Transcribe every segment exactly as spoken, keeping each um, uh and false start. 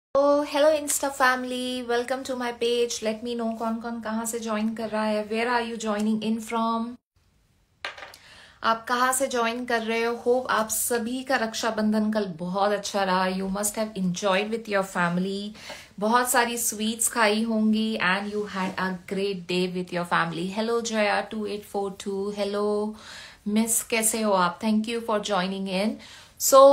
तो hello insta family, welcome to my page. Let me know कौन कौन कहाँ से ज्वाइन कर रहा है। Where are you joining in from? आप कहाँ से ज्वाइन कर रहे हो? होप आप सभी का रक्षाबंधन कल बहुत अच्छा रहा। You must have enjoyed with your family, बहुत सारी स्वीट्स खाई होंगी and you had a great day with your family. Hello Jaya two eight four two, hello miss, कैसे हो आप? Thank you for joining in. So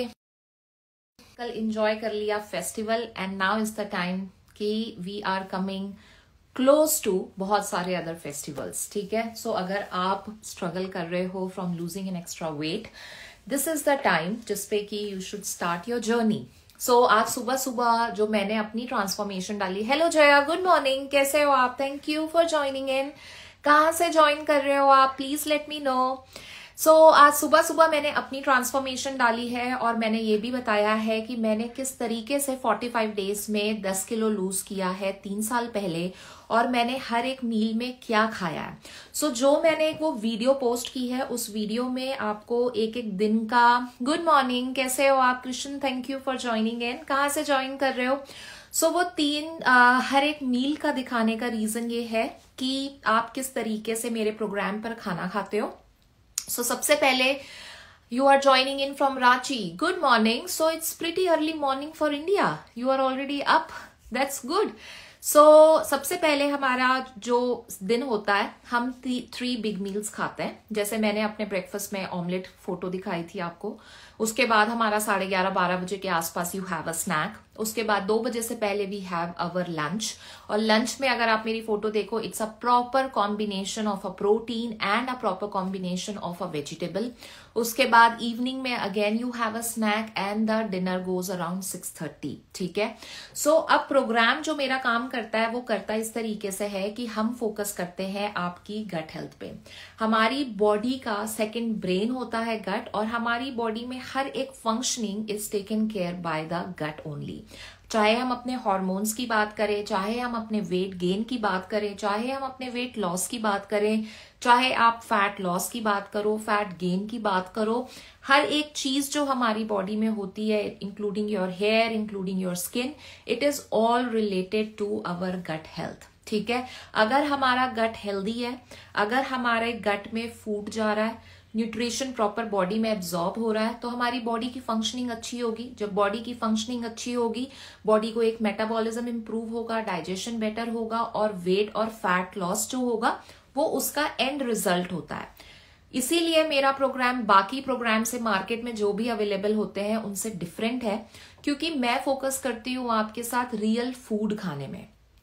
कल इंजॉय कर लिया festival and now is the time कि we are coming close to बहुत सारे other festivals. ठीक है, सो so, अगर आप स्ट्रगल कर रहे हो from losing an extra weight, this is the time जिसपे कि you should start your journey. So आज सुबह सुबह जो मैंने अपनी ट्रांसफॉर्मेशन डाली। हेलो जया, गुड मॉर्निंग, कैसे हो आप? Thank you for joining in. कहाँ से ज्वाइन कर रहे हो आप? Please let me know. So so, आज सुबह सुबह मैंने अपनी ट्रांसफॉर्मेशन डाली है और मैंने ये भी बताया है कि मैंने किस तरीके से पैंतालीस डेज में दस किलो लूज किया है तीन साल पहले, और मैंने हर एक मील में क्या खाया है। सो so, जो मैंने एक वो वीडियो पोस्ट की है, उस वीडियो में आपको एक एक दिन का। गुड मॉर्निंग, कैसे हो आप? Krishna, thank you for joining in. कहाँ से ज्वाइन कर रहे हो? सो so, वो तीन आ, हर एक मील का दिखाने का रीजन ये है कि आप किस तरीके से मेरे प्रोग्राम पर खाना खाते हो। सो so, सबसे पहले you are joining in from Ranchi. Good morning. So it's pretty early morning for India. You are already up. That's good. So so, सबसे पहले हमारा जो दिन होता है, हम थ्री बिग मील्स खाते हैं। जैसे मैंने अपने ब्रेकफास्ट में ऑमलेट फोटो दिखाई थी आपको। उसके बाद हमारा साढ़े ग्यारह बारह बजे के आसपास यू हैव अ स्नैक। उसके बाद दो बजे से पहले वी हैव अवर लंच। और लंच में अगर आप मेरी फोटो देखो, it's a proper combination of a protein and a proper combination of a vegetable. उसके बाद इवनिंग में again you have a snack and the dinner goes around six thirty. ठीक है, सो so, अब प्रोग्राम जो मेरा काम करता है वो करता है इस तरीके से है कि हम फोकस करते हैं आपकी गट हेल्थ पे। हमारी बॉडी का सेकंड ब्रेन होता है गट, और हमारी बॉडी में हर एक functioning is taken care by the gut only. चाहे हम अपने हार्मोन्स की बात करें, चाहे हम अपने वेट गेन की बात करें, चाहे हम अपने वेट लॉस की बात करें, चाहे आप फैट लॉस की बात करो, फैट गेन की बात करो, हर एक चीज जो हमारी बॉडी में होती है, including your hair, including your skin, it is all related to our gut health. ठीक है, अगर हमारा गट हेल्दी है, अगर हमारे गट में फूड जा रहा है, न्यूट्रिशन प्रॉपर बॉडी में एब्जॉर्ब हो रहा है, तो हमारी बॉडी की फंक्शनिंग अच्छी होगी। जब बॉडी की फंक्शनिंग अच्छी होगी, बॉडी को एक मेटाबॉलिज्म इंप्रूव होगा, डाइजेशन बेटर होगा, और वेट और फैट लॉस जो होगा वो उसका एंड रिजल्ट होता है। इसीलिए मेरा प्रोग्राम बाकी प्रोग्राम से, मार्केट में जो भी अवेलेबल होते हैं उनसे डिफरेंट है, क्योंकि मैं फोकस करती हूँ आपके साथ रियल फूड खाने में।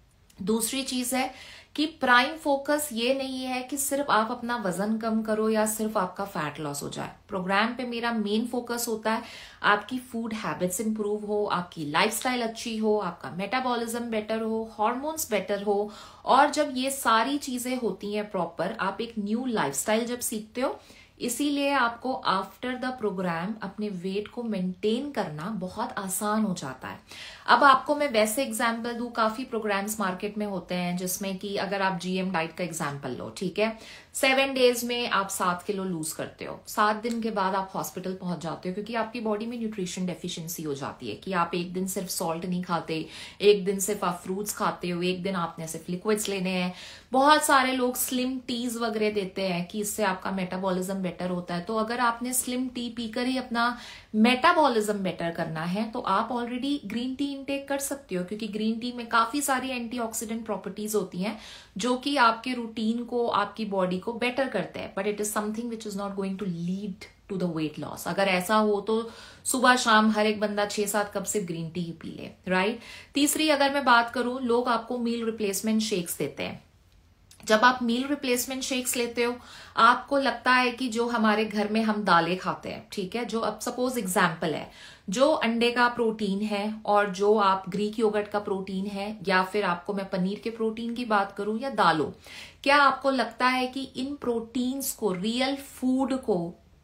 दूसरी चीज है कि प्राइम फोकस ये नहीं है कि सिर्फ आप अपना वजन कम करो या सिर्फ आपका फैट लॉस हो जाए। प्रोग्राम पे मेरा मेन फोकस होता है आपकी फूड हैबिट्स इंप्रूव हो, आपकी लाइफस्टाइल अच्छी हो, आपका मेटाबॉलिज्म बेटर हो, हार्मोन्स बेटर हो। और जब ये सारी चीजें होती हैं प्रॉपर, आप एक न्यू लाइफस्टाइल जब सीखते हो, इसीलिए आपको आफ्टर द प्रोग्राम अपने वेट को मेंटेन करना बहुत आसान हो जाता है। अब आपको मैं वैसे एग्जांपल दूं, काफी प्रोग्राम्स मार्केट में होते हैं जिसमें कि अगर आप जीएम डाइट का एग्जांपल लो, ठीक है, सेवन डेज में आप सात किलो लूज करते हो, सात दिन के बाद आप हॉस्पिटल पहुंच जाते हो, क्योंकि आपकी बॉडी में न्यूट्रिशन डेफिशिएंसी हो जाती है कि आप एक दिन सिर्फ सॉल्ट नहीं खाते, एक दिन सिर्फ आप फ्रूट्स खाते हो, एक दिन आपने सिर्फ लिक्विड्स लेने हैं। बहुत सारे लोग स्लिम टीज वगैरह देते हैं कि इससे आपका मेटाबॉलिज्म बेटर होता है। तो अगर आपने स्लिम टी पीकर ही अपना मेटाबॉलिज्म बेटर करना है, तो आप ऑलरेडी ग्रीन टी इंटेक कर सकते हो, क्योंकि ग्रीन टी में काफी सारी एंटीऑक्सीडेंट प्रॉपर्टीज होती हैं जो कि आपके रूटीन को, आपकी बॉडी को बेटर करते हैं। But it is something which is not going to lead to the weight loss. अगर ऐसा हो तो सुबह शाम हर एक बंदा छह सात कप सिर्फ ग्रीन टी ही पी ले, राइट। तीसरी अगर मैं बात करूं, लोग आपको मील रिप्लेसमेंट शेक्स देते हैं। जब आप मील रिप्लेसमेंट शेक्स लेते हो, आपको लगता है कि जो हमारे घर में हम दालें खाते हैं, ठीक है, जो अब सपोज एग्जाम्पल है, जो अंडे का प्रोटीन है और जो आप ग्रीक योगर्ट का प्रोटीन है, या फिर आपको मैं पनीर के प्रोटीन की बात करूं या दालों, क्या आपको लगता है कि इन प्रोटीन्स को, रियल फूड को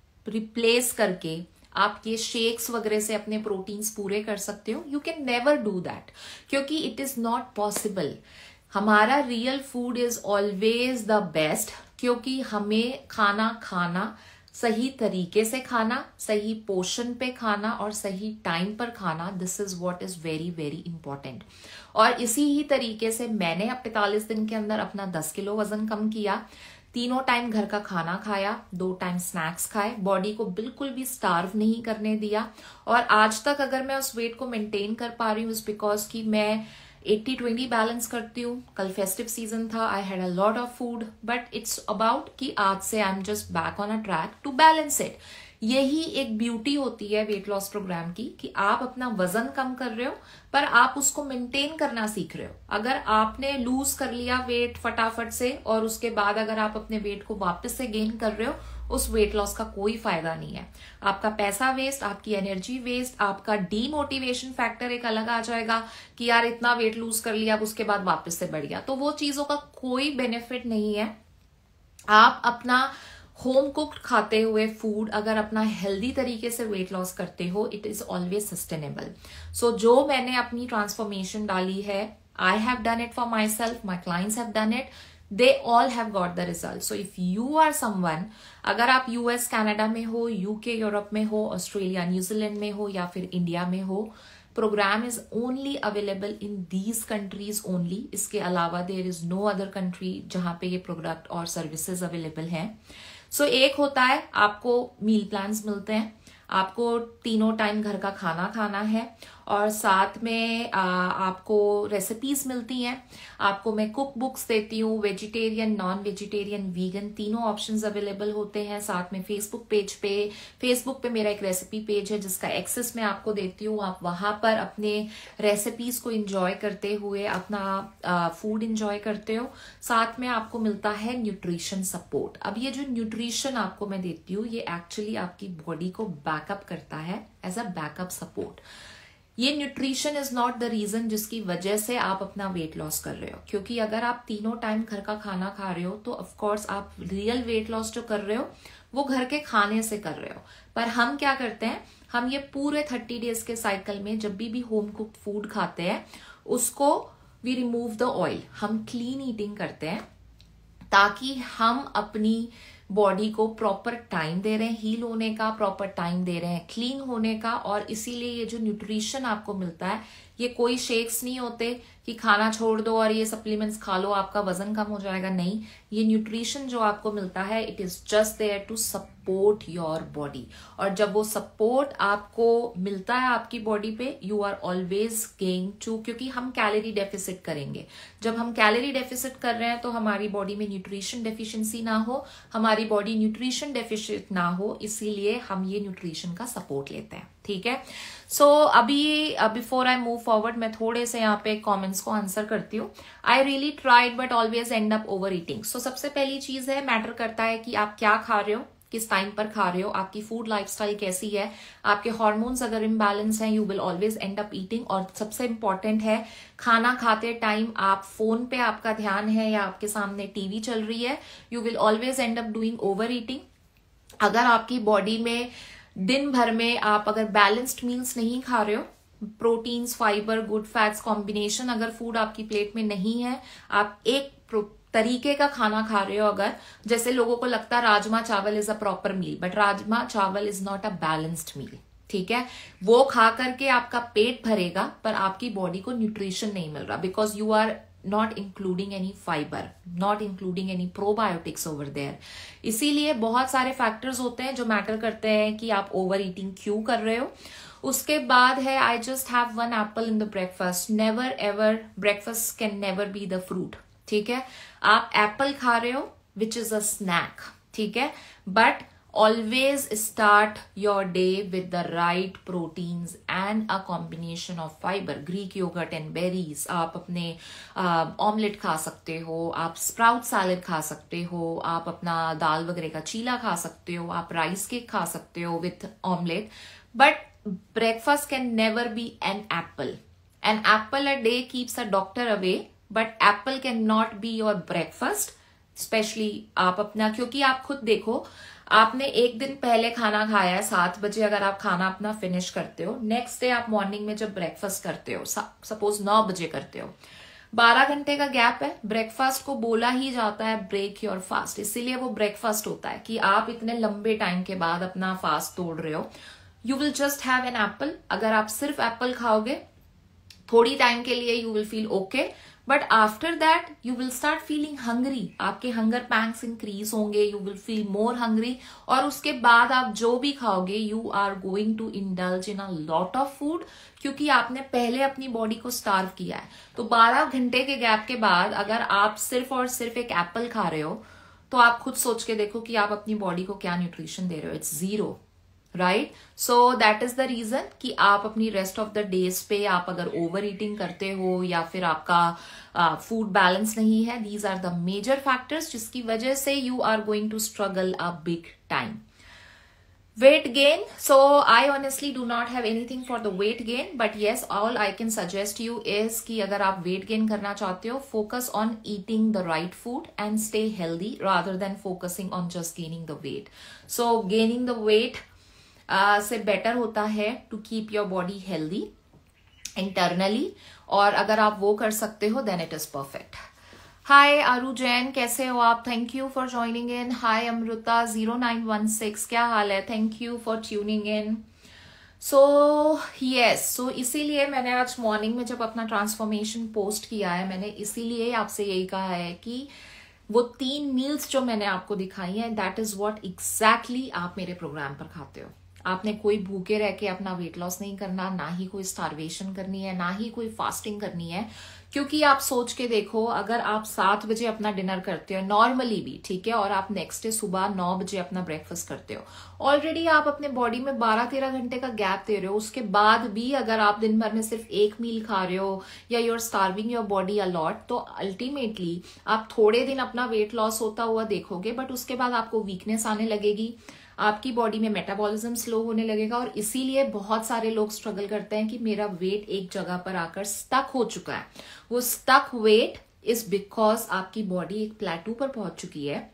रिप्लेस करके आप ये शेक्स वगैरह से अपने प्रोटीन्स पूरे कर सकते हो? You can never do that, क्योंकि इट इज नॉट पॉसिबल। हमारा real food is always the best, क्योंकि हमें खाना खाना सही तरीके से खाना, सही पोर्शन पे खाना और सही टाइम पर खाना, this is what is very very important. और इसी ही तरीके से मैंने अब पैंतालीस दिन के अंदर अपना दस किलो वजन कम किया, तीनों टाइम घर का खाना खाया, दो टाइम स्नैक्स खाए, बॉडी को बिल्कुल भी स्टार्व नहीं करने दिया। और आज तक अगर मैं उस वेट को मेंटेन कर पा रही हूँ इज बिकॉज कि मैं एटी ट्वेंटी बैलेंस करती हूँ। कल फेस्टिव सीजन था, I had a lot of food, but it's about कि आज से I am just back on a track to balance it. यही एक ब्यूटी होती है वेट लॉस प्रोग्राम की कि आप अपना वजन कम कर रहे हो पर आप उसको मेंटेन करना सीख रहे हो। अगर आपने लूज कर लिया वेट फटाफट से और उसके बाद अगर आप अपने वेट को वापस से गेन कर रहे हो, उस वेट लॉस का कोई फायदा नहीं है। आपका पैसा वेस्ट, आपकी एनर्जी वेस्ट, आपका डीमोटिवेशन फैक्टर एक अलग आ जाएगा कि यार इतना वेट लूज कर लिया अब उसके बाद वापस से बढ़ गया, तो वो चीजों का कोई बेनिफिट नहीं है। आप अपना होम कुक्ड खाते हुए फूड अगर अपना हेल्दी तरीके से वेट लॉस करते हो, it is always sustainable. So जो मैंने अपनी ट्रांसफॉर्मेशन डाली है, I have done it for myself, my clients have done it, they all have got the result. So if you are someone, अगर आप US Canada में हो, UK Europe में हो, ऑस्ट्रेलिया न्यूजीलैंड में हो या फिर इंडिया में हो, program is only available in these countries only. इसके अलावा there is no other country जहां पे ये प्रोडक्ट और सर्विसेज अवेलेबल हैं। सो so, एक होता है आपको मील प्लान्स मिलते हैं, आपको तीनों टाइम घर का खाना खाना है और साथ में आ, आपको रेसिपीज मिलती हैं, आपको मैं कुक बुक्स देती हूँ, वेजिटेरियन, नॉन वेजिटेरियन, वीगन, तीनों ऑप्शंस अवेलेबल होते हैं। साथ में फेसबुक पेज पे फेसबुक पे मेरा एक रेसिपी पेज है जिसका एक्सेस मैं आपको देती हूँ। आप वहां पर अपने रेसिपीज को इंजॉय करते हुए अपना फूड इंजॉय करते हो। साथ में आपको मिलता है न्यूट्रिशन सपोर्ट। अब ये जो न्यूट्रिशन आपको मैं देती हूँ, ये एक्चुअली आपकी बॉडी को बैकअप करता है एज अ बैकअप सपोर्ट। ये nutrition is not the reason जिसकी वजह से आप अपना वेट लॉस कर रहे हो, क्योंकि अगर आप तीनों टाइम घर का खाना खा रहे हो तो ऑफ कोर्स आप रियल वेट लॉस जो कर रहे हो वो घर के खाने से कर रहे हो। पर हम क्या करते हैं, हम ये पूरे थर्टी डेज के साइकिल में जब भी भी होम कुक्ड फूड खाते हैं उसको वी रिमूव द ऑयल, हम क्लीन ईटिंग करते हैं ताकि हम अपनी बॉडी को प्रॉपर टाइम दे रहे हैं हील होने का, प्रॉपर टाइम दे रहे हैं क्लीन होने का। और इसीलिए ये जो न्यूट्रिशन आपको मिलता है, ये कोई शेक्स नहीं होते कि खाना छोड़ दो और ये सप्लीमेंट्स खा लो आपका वजन कम हो जाएगा, नहीं। ये न्यूट्रिशन जो आपको मिलता है, it is just there to support your body. और जब वो सपोर्ट आपको मिलता है आपकी बॉडी पे, you are always going to, क्योंकि हम कैलोरी डेफिसिट करेंगे। जब हम कैलोरी डेफिसिट कर रहे हैं तो हमारी बॉडी में न्यूट्रिशन डेफिशिएंसी ना हो, हमारी बॉडी न्यूट्रिशन डेफिशिएंट ना हो, इसीलिए हम ये न्यूट्रिशन का सपोर्ट लेते हैं। ठीक है, सो so, अभी बिफोर आई मूव फॉरवर्ड मैं थोड़े से यहाँ पे कमेंट्स को आंसर करती हूँ। I really tried but always end up over eating. So सबसे पहली चीज है, मैटर करता है कि आप क्या खा रहे हो, किस टाइम पर खा रहे हो, आपकी फूड लाइफस्टाइल कैसी है, आपके हार्मोन्स अगर इम्बैलेंस हैं, you will always end up eating. और सबसे इंपॉर्टेंट है, खाना खाते टाइम आप फोन पे आपका ध्यान है या आपके सामने टीवी चल रही है, you will always end up doing over eating. अगर आपकी बॉडी में दिन भर में आप अगर बैलेंस्ड मील्स नहीं खा रहे हो, proteins, fibre, good fats combination अगर फूड आपकी प्लेट में नहीं है, आप एक तरीके का खाना खा रहे हो, अगर जैसे लोगों को लगता है rajma chawal is a proper meal, but rajma chawal is not a balanced meal. ठीक है, वो खा करके आपका पेट भरेगा पर आपकी बॉडी को न्यूट्रिशन नहीं मिल रहा, because you are not including any fiber, not including any probiotics over there। इसीलिए बहुत सारे फैक्टर्स होते हैं जो मैटर करते हैं कि आप ओवर ईटिंग क्यों कर रहे हो। उसके बाद है, I just have one apple in the breakfast. Never ever, breakfast can never be the fruit. ठीक है, आप एप्पल खा रहे हो विच इज अ स्नैक, ठीक है, but always start your day with the right proteins and a combination of fiber, Greek yogurt and berries। आप अपने ऑमलेट खा सकते हो, आप स्प्राउट सैलेड खा सकते हो, आप अपना दाल वगैरह का चीला खा सकते हो, आप राइस केक खा सकते हो with omelette, but breakfast can never be an apple. An apple a day keeps a doctor away, but apple can not be your breakfast. Specially आप अपना, क्योंकि आप खुद देखो, आपने एक दिन पहले खाना खाया है सात बजे, अगर आप खाना अपना फिनिश करते हो, नेक्स्ट डे आप मॉर्निंग में जब ब्रेकफास्ट करते हो, सपोज नौ बजे करते हो, बारह घंटे का गैप है, ब्रेकफास्ट को बोला ही जाता है ब्रेक योर फास्ट, इसीलिए वो ब्रेकफास्ट होता है कि आप इतने लंबे टाइम के बाद अपना फास्ट तोड़ रहे हो. You will just have an apple. अगर आप सिर्फ एप्पल खाओगे थोड़ी टाइम के लिए you will feel okay, but after that you will start feeling hungry. आपके हंगर पैंग्स इंक्रीज होंगे, you will feel more hungry, और उसके बाद आप जो भी खाओगे you are going to indulge in a lot of food, क्योंकि आपने पहले अपनी बॉडी को स्टार्व किया है. तो बारह घंटे के गैप के बाद अगर आप सिर्फ और सिर्फ एक एप्पल खा रहे हो तो आप खुद सोच के देखो कि आप अपनी बॉडी को क्या न्यूट्रिशन दे रहे हो. It's zero, right. So that is the reason कि आप अपनी रेस्ट ऑफ द डेज पे आप अगर ओवर ईटिंग करते हो या फिर आपका फूड uh, बैलेंस नहीं है, these are the major factors जिसकी वजह से you are going to struggle a big time. Weight gain. So I honestly do not have anything for the weight gain, but yes, all I can suggest you is कि अगर आप weight gain करना चाहते हो, focus on eating the right food and stay healthy rather than focusing on just gaining the weight. So gaining the weight uh, से better होता है to keep your body healthy internally, और अगर आप वो कर सकते हो then it is perfect. हाय आरू जैन, कैसे हो आप? Thank you for joining in. Hi Amrita zero nine one six, क्या हाल है? Thank you for tuning in. So yes, so इसीलिए मैंने आज मॉर्निंग में जब अपना ट्रांसफॉर्मेशन पोस्ट किया है, मैंने इसीलिए आपसे यही कहा है कि वो तीन मील्स जो मैंने आपको दिखाई हैं, दैट इज व्हाट एग्जैक्टली आप मेरे प्रोग्राम पर खाते हो. आपने कोई भूखे रह के अपना वेट लॉस नहीं करना, ना ही कोई स्टारवेशन करनी है, ना ही कोई फास्टिंग करनी है. क्योंकि आप सोच के देखो, अगर आप सात बजे अपना डिनर करते हो नॉर्मली भी, ठीक है, और आप नेक्स्ट डे सुबह नौ बजे अपना ब्रेकफास्ट करते हो, ऑलरेडी आप अपने बॉडी में बारह तेरह घंटे का गैप दे रहे हो. उसके बाद भी अगर आप दिन भर में सिर्फ एक मील खा रहे हो या you are starving your body a lot, तो अल्टीमेटली आप थोड़े दिन अपना वेट लॉस होता हुआ देखोगे, बट उसके बाद आपको वीकनेस आने लगेगी, आपकी बॉडी में मेटाबॉलिज्म स्लो होने लगेगा. और इसीलिए बहुत सारे लोग स्ट्रगल करते हैं कि मेरा वेट एक जगह पर आकर स्टक हो चुका है. वो स्टक वेट इज बिकॉज आपकी बॉडी एक प्लेटू पर पहुंच चुकी है.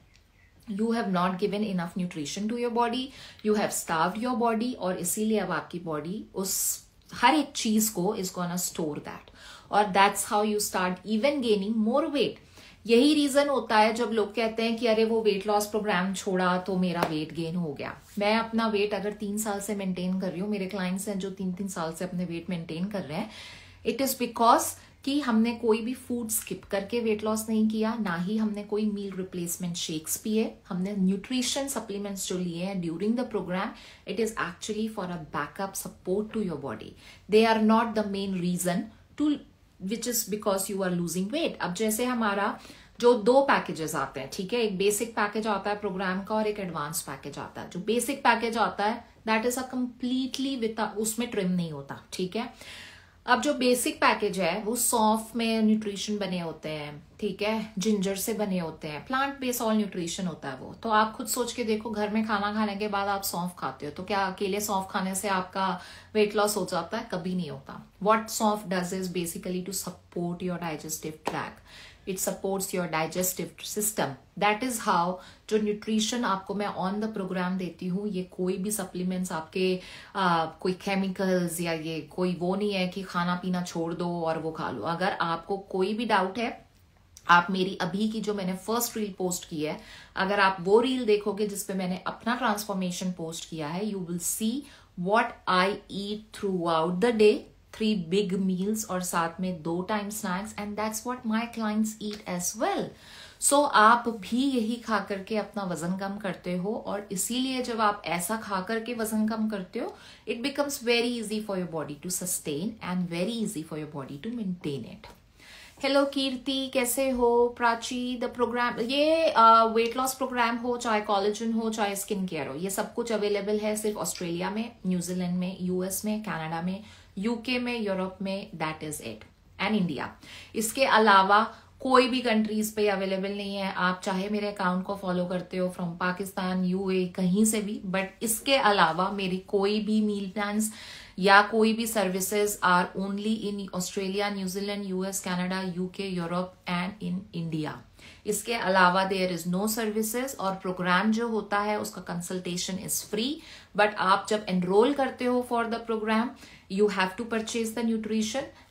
You have not given enough nutrition to your body, you have starved your body, और इसीलिए अब आपकी बॉडी उस हर एक चीज को इज गोना स्टोर दैट, और that's how you start even gaining more weight. यही रीजन होता है जब लोग कहते हैं कि अरे वो वेट लॉस प्रोग्राम छोड़ा तो मेरा वेट गेन हो गया. मैं अपना वेट अगर तीन साल से मेंटेन कर रही हूँ, मेरे क्लाइंट्स हैं जो तीन तीन साल से अपने वेट मेंटेन कर रहे हैं, इट इज बिकॉज कि हमने कोई भी फूड स्किप करके वेट लॉस नहीं किया, ना ही हमने कोई मील रिप्लेसमेंट शेक्स पिए. हमने न्यूट्रिशन सप्लीमेंट्स जो लिए हैं during the program, it is actually for a backup support to your body. They are not the main reason to which is because you are losing weight. अब जैसे हमारा जो दो पैकेजेस आते हैं, ठीक है, एक बेसिक पैकेज आता है प्रोग्राम का और एक एडवांस पैकेज आता है. जो बेसिक पैकेज आता है that is a completely with, उसमें ट्रिम नहीं होता, ठीक है. अब जो बेसिक पैकेज है वो सौंफ में न्यूट्रिशन बने होते हैं, ठीक है, जिंजर से बने होते हैं, प्लांट बेस्ड ऑल न्यूट्रिशन होता है वो. तो आप खुद सोच के देखो, घर में खाना खाने के बाद आप सौंफ खाते हो, तो क्या अकेले सौंफ खाने से आपका वेट लॉस हो जाता है? कभी नहीं होता. What saunf does is basically to support your digestive track, it supports your digestive system. That is how जो न्यूट्रिशन आपको मैं ऑन द प्रोग्राम देती हूँ, ये कोई भी सप्लीमेंट्स आपके आ, कोई केमिकल्स या ये कोई वो नहीं है कि खाना पीना छोड़ दो और वो खा लो. अगर आपको कोई भी डाउट है, आप मेरी अभी की जो मैंने फर्स्ट रील पोस्ट की है, अगर आप वो रील देखोगे जिसपे मैंने अपना ट्रांसफॉर्मेशन पोस्ट किया है, you will see what I eat throughout the day, three big meals और साथ में दो time snacks, and that's what my clients eat as well. So आप भी यही खा करके अपना वजन कम करते हो, और इसीलिए जब आप ऐसा खा करके वजन कम करते हो, it becomes very easy for your body to sustain and very easy for your body to maintain it. Hello Kirti, कैसे हो? प्राची, द प्रोग्राम, ये वेट लॉस प्रोग्राम हो, चाहे कोलेजन हो, चाहे स्किन केयर हो, ये सब कुछ अवेलेबल है सिर्फ ऑस्ट्रेलिया में, न्यूजीलैंड में, यूएस में, कनाडा में, यूके में, यूरोप में, that is it, and India. इसके अलावा कोई भी कंट्रीज पे अवेलेबल नहीं है. आप चाहे मेरे अकाउंट को फॉलो करते हो फ्रॉम पाकिस्तान, यूए, कहीं से भी, बट इसके अलावा मेरी कोई भी मील प्लान्स या कोई भी services are only in Australia, New Zealand, US, Canada, UK, Europe and in India. इसके अलावा देयर इज नो सर्विसेज, और प्रोग्राम जो होता है उसका कंसल्टेशन इज फ्री. बट आप जब एनरोल करते हो for the program, you have to purchase the nutrition,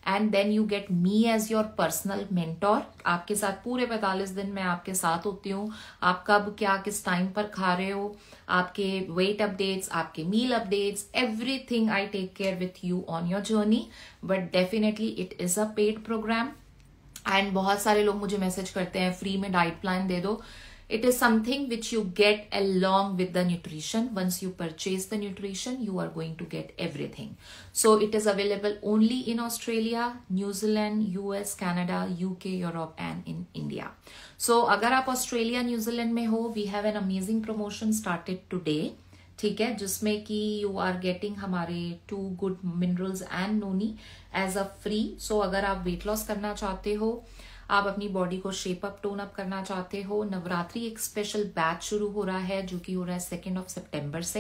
and then you get me as your personal mentor. आपके साथ पूरे पैंतालीस दिन मैं आपके साथ होती हूँ। आप कब क्या किस टाइम पर खा रहे हो, आपके वेट अपडेट्स, आपके meal updates, everything I take care with you on your journey. But definitely it is a paid programme. And बहुत सारे लोग मुझे मैसेज करते हैं फ्री में डाइट प्लान दे दो। It is something which you get along with the nutrition. Once you purchase the nutrition, you are going to get everything. So it is available only in Australia, New Zealand, U S, Canada, U K, Europe and in India. So अगर आप Australia New Zealand में हो, we have an amazing promotion started today. ठीक है, जिसमें कि you are getting हमारे two good minerals and noni as a free. So अगर आप वेट लॉस करना चाहते हो, आप अपनी बॉडी को शेप अप टोन अप करना चाहते हो, नवरात्रि एक स्पेशल बैच शुरू हो रहा है जो कि हो रहा है सेकेंड ऑफ सितंबर से।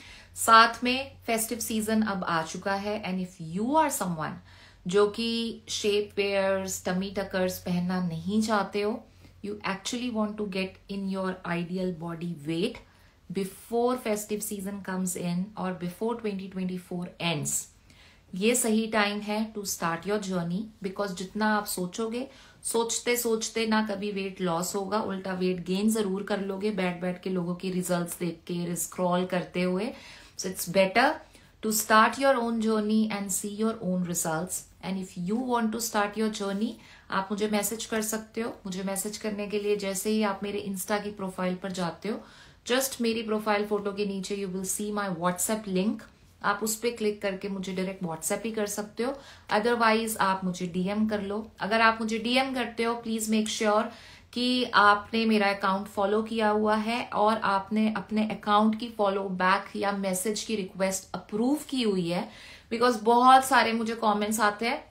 साथ में फेस्टिव सीजन अब आ चुका है। And if you are someone जो कि शेप वेयर्स, टमी टकर्स पहनना नहीं चाहते हो, you actually want to get in your ideal body weight before festive season comes in और before twenty twenty four ends, ये सही टाइम है to start your journey. Because जितना आप सोचोगे, सोचते सोचते ना कभी वेट लॉस होगा, उल्टा वेट गेन जरूर कर लोगे बैठ बैठ के लोगों के रिजल्ट्स देख के, स्क्रॉल करते हुए। So it's better to start your own journey and see your own results. And if you want to start your journey, आप मुझे मैसेज कर सकते हो। मुझे मैसेज करने के लिए जैसे ही आप मेरे इंस्टा की प्रोफाइल पर जाते हो, जस्ट मेरी प्रोफाइल फोटो के नीचे you will see my WhatsApp link. आप उस पर क्लिक करके मुझे डायरेक्ट व्हाट्सएप ही कर सकते हो। अदरवाइज आप मुझे डीएम कर लो। अगर आप मुझे डीएम करते हो, प्लीज मेक श्योर कि आपने मेरा अकाउंट फॉलो किया हुआ है और आपने अपने अकाउंट की फॉलो बैक या मैसेज की रिक्वेस्ट अप्रूव की हुई है। बिकॉज बहुत सारे मुझे कॉमेंट्स आते हैं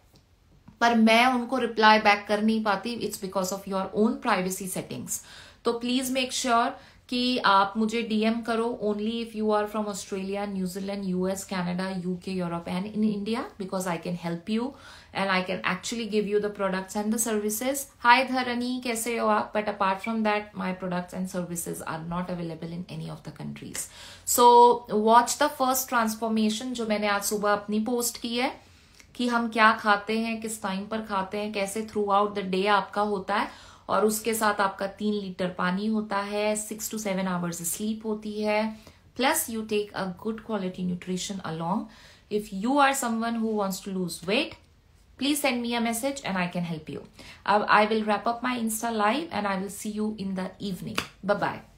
पर मैं उनको रिप्लाई बैक कर नहीं पाती। It's because of your own privacy settings. तो प्लीज मेक श्योर कि आप मुझे डीएम करो only if you are from Australia, New Zealand, US, Canada, UK, Europe and in India, because I can help you and I can actually give you the products and the services. Hi Dharani, कैसे हो आप? But apart from that my products and services are not available in any of the countries. So watch the first transformation जो मैंने आज सुबह अपनी post की है कि हम क्या खाते हैं, किस टाइम पर खाते हैं, कैसे थ्रू आउट द डे आपका होता है। और उसके साथ आपका तीन लीटर पानी होता है, six to seven hours sleep होती है, plus you take a good quality nutrition along. If you are someone who wants to lose weight, please send me a message and I can help you. अब I will wrap up my insta live and I will see you in the evening. Bye bye.